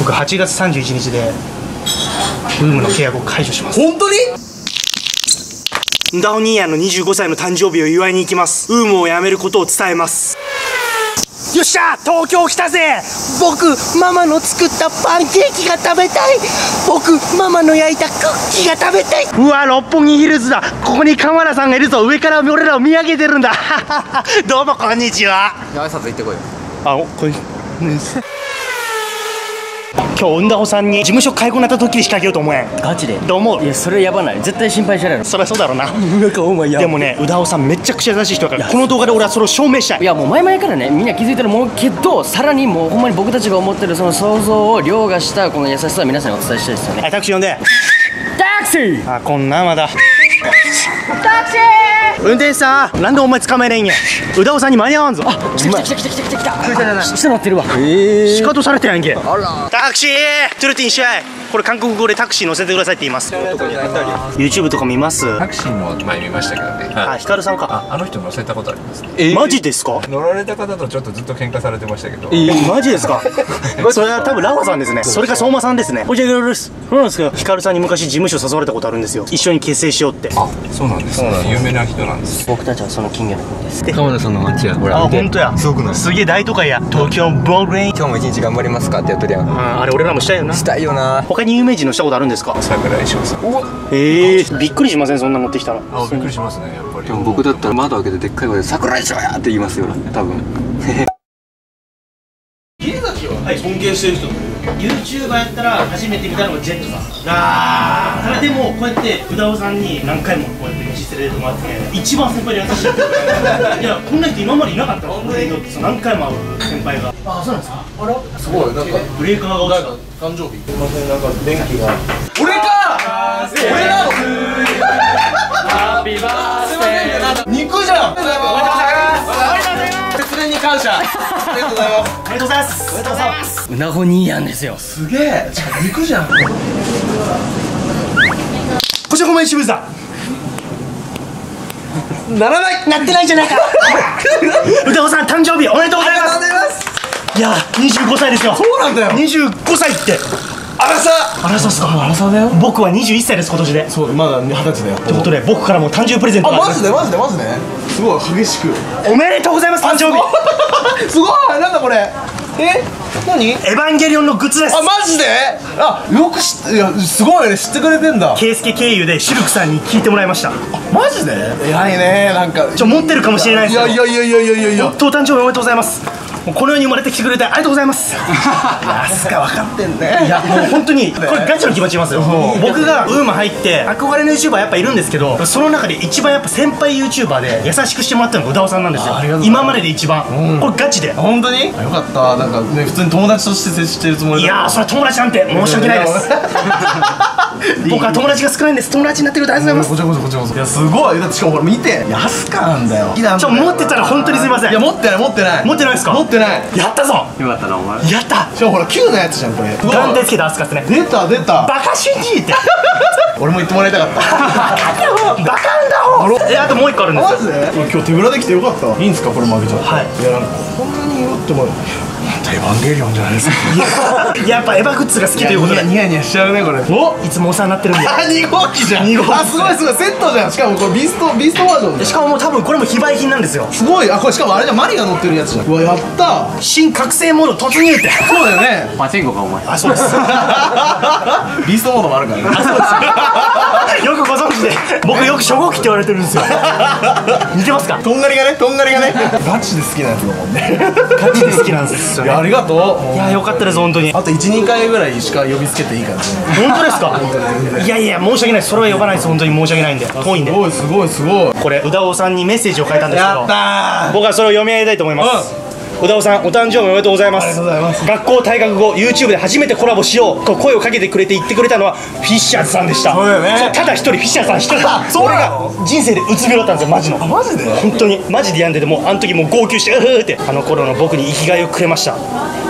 僕8月31日でウームの契約を解除します。 本当に？ ンダオニーヤンの25歳の誕生日を祝いに行きます。ウームを辞めることを伝えます。よっしゃ東京来たぜ。 僕ママの作ったパンケーキが食べたい。僕ママの焼いたクッキーが食べたい。 うわ六本木ヒルズだ。ここにカマラさんがいるぞ。上から俺らを見上げてるんだどうもこんにちは。 挨拶行ってこいよ。 あこれ今日ウンダホさんに事務所開口になった時に仕掛けようと思えん。 ガチで？ どう思う？ いやそれやばない。絶対心配してないの。 そりゃそうだろうななんかお前やでもね、うだおさんめちゃくちゃ優しい人だから、この動画で俺はそれを証明したい。 いやもう前々からねみんな気づいてるもうけど、さらにもうほんまに僕たちが思ってるその想像を凌駕したこの優しさを皆さんにお伝えしたいですよね。 はい、タクシー呼んで。 タクシー。 あ、こんなまだタクシー。 運転手さん、なんでお前捕まえれんや。うだおさんに間に合わんぞ。 あ、来た下乗ってるわ。 仕方されてやんけ。 あら。 タクシートゥルティンシャイ。これ韓国語でタクシー乗せてくださいって言います。 YouTube とか見ます？ タクシーの前見ましたけどね。 あ、ヒカルさんか。 あの人乗せたことありますね。 マジですか？ 乗られた方とちょっとずっと喧嘩されてましたけど。 マジですか？それは多分ラワさんですね。それか相馬さんですね。おじゃがです。そうなんですけど、ヒカルさんに昔事務所誘われたことあるんですよ。一緒に結成しようって。 あ、そうなんですね。有名な人なんです。 僕たちはその金魚の国です。 鎌田さんの街やほらあ、本当や。 すごくない？ すげえ大都会や。東京ボールレイン。 今日も一日頑張りますかってやっとるやん。 あれ俺らもしたいよな。 したいよな。 他に有名人のしたことあるんですか？ 桜井翔さん。 びっくりしません？そんな乗ってきたら。 あ、びっくりしますね、やっぱり。 でも僕だったら窓開けてでっかい声で桜井翔やって言いますよ多分。 はい、尊敬してる人。YouTuber やったら初めて見たのがジェットさん。ただでもこうやってうだおさんに何回もこうやって見せてもらってね、一番先輩で優しい。いや、こんな人今までいなかったの。俺にとって何回も会う先輩が。あ、そうなんですか。あら、すごい。なんかブレーカーが落ちた。誕生日。すいません、なんか電気が。 俺か。俺なの。ハッピーバースデー。肉じゃん。節電に感謝。ありがとうございます。 ありがとうございます。ありがとうございます。 うなほにーやんですよ。 すげえ。肉じゃん。 こちらごめん、渋さん。 ならない。 なってないじゃないか。うだおさん誕生日おめでとうございます。いや、25歳ですよ。 そうなんだよ。 25歳って。 あらさ。 あらさっすか。 あらさだよ。 僕は21歳です、今年で。 そう、まだ20歳だよ。 ということで、僕からも誕生日プレゼントがあります。 マジで。すごい激しく。 おめでとうございます、誕生日。 すごい。なんだこれ。何？ エヴァンゲリオンのグッズです。 あ、マジで？あ、よくいや、すごいね、知ってくれてんだ。 ケイスケ経由でシルクさんに聞いてもらいました。 マジで？偉いね、なんか。 持ってるかもしれないですよ。 いや。 お誕生日おめでとうございます。もうこの世に生まれてきてくれてありがとうございます。 やすか分かってんね。 いや、もう本当にこれガチの気持ち言いますよ。僕がウーム入って憧れの YouTuber やっぱいるんですけど、その中で一番やっぱ先輩 YouTuber で優しくしてもらったのがうだおさんなんですよ。今までで一番。これガチで。 本当に？よかった。なんかね、普通に友達として接してるつもりだ。 いやー、それは友達なんて申し訳ないです。僕は友達が少ないんです。友達になってくれてありがとうございます。 こちらこそ。いや、すごい。だってしかもほら見て、やすかなんだよ。 持ってたら本当にすいません。 いや、持ってない。 持ってないですか？ 持ってない。 やったぞ。 よかったなお前。 やった。 しかもほら9のやつじゃんこれ。 眼帯つけたアスカっすね。 出た。 バカシンジーって。 俺も言ってもらいたかった。 バカんだろ。あともう一個あるんですよ。 マジで？今日手ぶらできてよかった。いいんすかこれもあげちゃって。 はい。 いや、なんかこんなに言っても。エヴァンゲリオンじゃないですか。 やっぱエヴァグッズが好きということでニヤニヤしちゃうねこれ。お、 いつもお世話になってるんで。 あ、2号機じゃん。 2号機。 あ、すごいセットじゃん。しかもこれビーストバージョンで。 しかももう多分これも非売品なんですよ。 すごい。あ、これしかもあれじゃん、マリが乗ってるやつじゃん。うわ、やった。 新覚醒モード突入って。 そうだよね。 パチンコかお前。 あ、そうです。 ビーストモードもあるからね。 あ、そうです。よくご存知で。僕よく初号機って言われてるんですよ。似てますか？ とんがりがね。ガチで好きなやつだもんね。 ガチで好きなんですよ。 いや、ありがとう。 いや、よかったです本当に。 あと 1,2 回ぐらいしか呼びつけていいからね。 本当ですか？いやいや、申し訳ないです。それは呼ばないです。本当に申し訳ないんで。遠いんで。 すごい。 これうだおさんにメッセージを書いたんですけど。 やったー。 僕はそれを読み上げたいと思います。うだおさん、お誕生日おめでとうございます。 ありがとうございます。 学校退学後 YouTube で初めてコラボしようと声をかけてくれて言ってくれたのはフィッシャーズさんでした。 そうだよね。 ただ一人フィッシャーズさん一人。 そう俺がなの？ 人生でうつ病だったんですよ、マジの。 マジで？ 本当にマジで病んでて、もうあの時もう号泣してあの頃の僕に生きがいをくれました。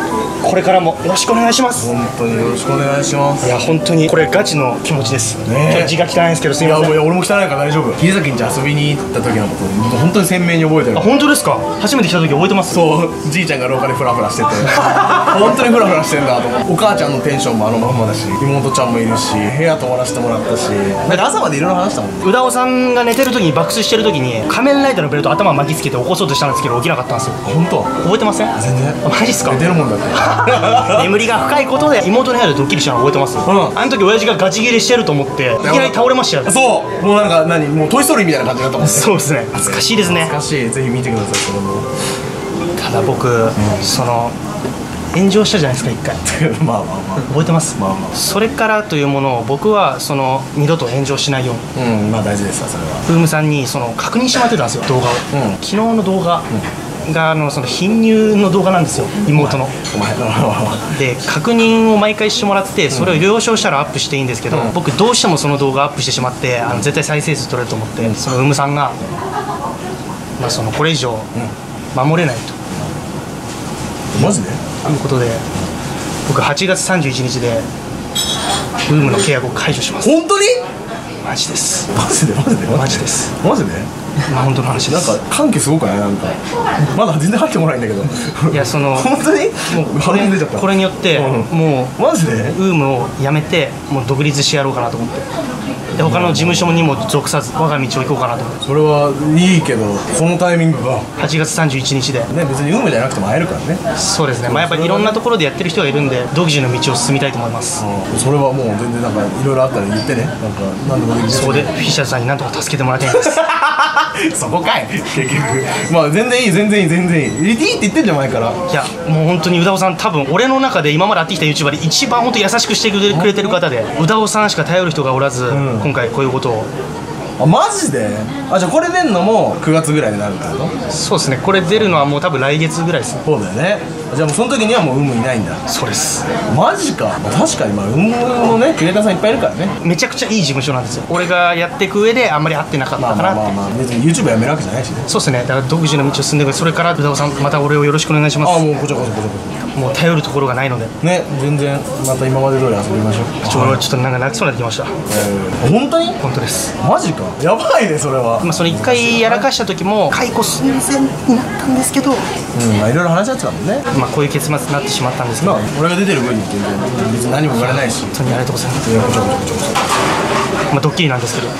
これからもよろしくお願いします。 本当によろしくお願いします。 いや本当にこれガチの気持ちです。 ね、 字が汚いんですけどすいません。いやみません。 俺も汚いから大丈夫。桐崎んち遊びに行った時のこと本当に鮮明に覚えてる。 あ本当ですか。初めて来た時覚えてます。 そうじいちゃんが廊下でフラフラしてて本当にフラフラしてんだと思って、お母ちゃんのテンションもあのまんまだし、妹ちゃんもいるし、部屋泊まらせてもらったし、なんか朝までいろいろ話したもんね。 宇田尾さんが寝てる時に爆睡してる時に仮面ライダーのベルト頭巻きつけて起こそうとしたんですけど起きなかったんですよ。 本当覚えてません？ 全然あマジっすか。 寝てるもんだって眠りが深いことで妹の部屋でドッキリしたの覚えてます？あの時親父がガチ切れしてると思っていきなり倒れましたよ。 そうもうなんかもうトイ・ストーリーみたいな感じだったもんね。 そうですね。懐かしいですね。 懐かしい。ぜひ見てくださいそれも。 ただ僕、その炎上したじゃないですか一回まあまあまあ覚えてます？ まあまあそれからというものを僕はその二度と炎上しないようにまあ大事ですわそれは。 ブームさんにその確認してもらってたんですよ動画を、昨日の動画がその貧乳の動画なんですよ妹の。 お前で確認を毎回してもらってそれを了承したらアップしていいんですけど、僕どうしてもその動画アップしてしまって絶対再生数取れると思ってそのブームさんが、まあ、そのこれ以上守れないとマジでいうことで僕8月31日でブームの契約を解除します。 本当にマジです。 マジでマジでマジです。 マジでまあ本当の話でなんす。 か歓喜すごくない？なんかまだ全然入ってこないんだけどいやその本当にもう腹出ちゃったこれによってもうマジでウームをやめてもう独立してやろうかなと思ってで他の事務所にも属さず我が道を行こうかなと思ってそれはいいけどこのタイミングが 8月31日でね別に運命じゃなくても会えるからね。 そうですね、まあ、やっぱりいろんなところでやってる人がいるんで独自の道を進みたいと思います。 それはもう全然なんかいろいろあったら言ってね。なんか何でもできる。 そこでフィッシャーズさんになんとか助けてもらいたいんですそこかい結局まあ全然いい全然いい全然いい入れていいって言ってんじゃん前から。 いやもう本当に宇田尾さん多分俺の中で今まで会ってきた YouTuber で一番本当優しくしてくれてる方で宇田尾さんしか頼る人がおらず、今回こういうことを。 あマジで？あじゃあこれ出んのも9月ぐらいになるってこと？ そうですね、これ出るのはもう多分来月ぐらいですね。 そうだよね。じゃあもうその時にはもう有無いないんだ。 そうです。 マジか。確かにまあ有無のねクリエイターさんいっぱいいるからね。 めちゃくちゃいい事務所なんですよ。俺がやっていく上であんまり合ってなかったかなって。 まあ別に YouTube やめるわけじゃないしね。 そうですね、だから独自の道を進んでくる。それから宇田尾さんまた俺をよろしくお願いします。 あもうこちらこそこちらこもう頼るところがないのでそね全然また今まで通り遊びましょう。 ちょっとなんか泣きそうになってきました。 本当に？ 本当です。 マジか。やばいねそれは。 まあその1回やらかした時も解雇寸前になったんですけど、 まあいろいろ話し合ってたもんね。 まあこういう結末になってしまったんですけど、 まあ俺が出てる分に全然別に何も言われないし。 本当にありがとうございます。 いやこちらこそこちらこそ。 まあドッキリなんですけど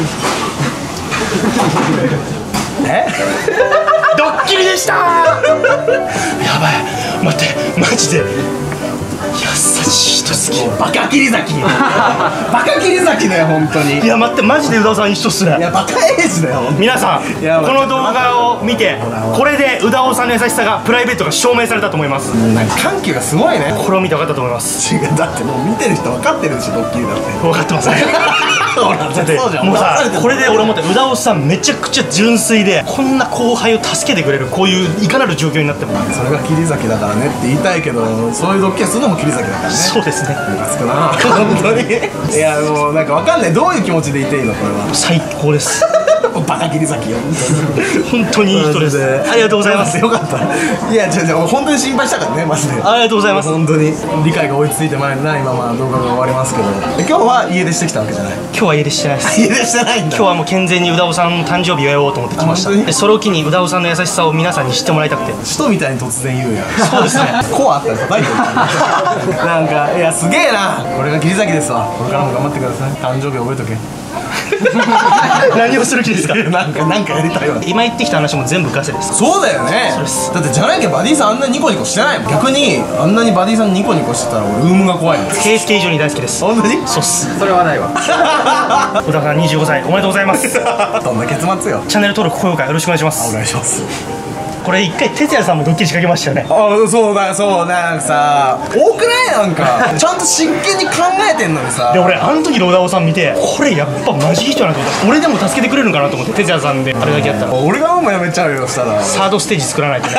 え？ ドッキリでしたやばい待ってマジで優しい人好き。 バカ切り咲きバカ切り咲きだよ本当に。 いや待ってマジで宇田尾さん一緒っすね。 いやバカエイジだよ皆さんいやこの動画を見てこれで宇田尾さんの優しさがプライベートが証明されたと思います。 なんか緩急がすごいね。 これを見て分かったと思います。 違うだってもう見てる人分かってるでしょドッキリだって分かってますねほらだってそうじゃんもうさ騙されてるこれで俺思って宇田尾さんめちゃくちゃ純粋でこんな後輩を助けてくれるこういういかなる状況になってもそれが切り咲きだからねって言いたいけどそういうドッキリするのも切り咲きだからね。 そうですねムカつくな本当にいやもうなんか分かんないどういう気持ちでいていいのこれは。 最高ですバカ切り咲きよ本当にいい人です。ありがとうございます。 よかった。いや違う本当に心配したからねマジで。 ありがとうございます。 本当に理解が追いついてない今まあ動画が終わりますけど今日は家出してきたわけじゃない。 今日は家出してないです家出してないんだ。 今日はもう健全に宇田尾さんの誕生日を祝おうと思って来ました。 あ本当にでそれを機に宇田尾さんの優しさを皆さんに知ってもらいたくて。 使徒みたいに突然言うやん。 そうですねコアあったら叩いてるなんかいやすげえな。これが切り裂きですわ。これからも頑張ってください。誕生日覚えとけ何をする気ですかなんかやりたいわ。 今言ってきた話も全部ガセです。 そうだよね。 そうですだってじゃなきゃバディさんあんなニコニコしてないもん。逆にあんなにバディさんニコニコしてたら俺ウームが怖いもん。 ケース系以上に大好きです。 本当に？ そうっす。 それはないわ。 宇田さん25歳おめでとうございますどんな結末よ。 チャンネル登録高評価よろしくお願いしまおす。 願いします。 これ一回哲也さんもドッキリ仕掛けましたよね。 あそうだそうなんかさ多くないなんかちゃんと真剣に考えてんのにさ。 で俺あの時の宇田尾さん見てこれやっぱマジいい人だなと思った。俺でも助けてくれるのかなと思って哲也さんであれだけやったら俺がもうやめちゃうよしたら。 サードステージ作らないとね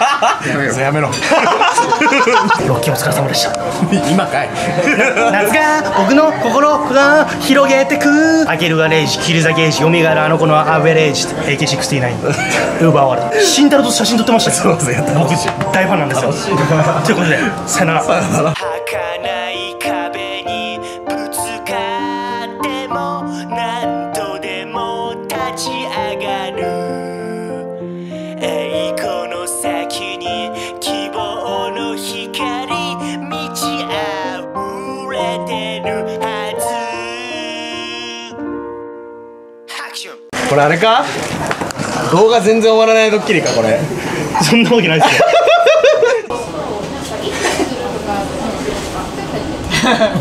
それやめろ。 ロッキーお疲れ様でした。 今かい。 夏が僕の心を広げてく。アゲルがレイジ、キルザゲージ、蘇るあの子のアベレージ、AK69、ウーバーワールド。慎太郎と写真撮ってましたよ。 そうそうやって僕大ファンなんですよ。ということで、さよなら。 儚い壁にぶつかっても何度でも立ち上がる。栄光の先に希望の光満ち溢れてるはず。ハクション。 これあれか？動画全然終わらないドッキリかこれ。 そんなわけないですよ。